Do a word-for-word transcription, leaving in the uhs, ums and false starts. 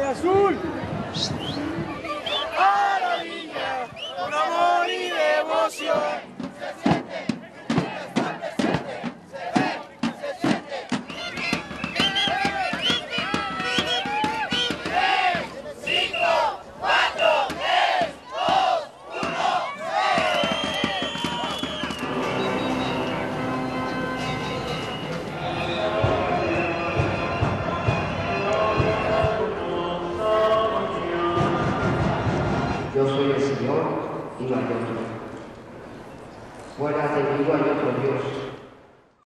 azul. A la niña, con amor y devoción. Se siente, está presente, se ve, se siente. tres, cinco, cuatro, tres, dos, uno, Yo soy el Señor y no hay otro. Fuera de mí no hay otro Dios.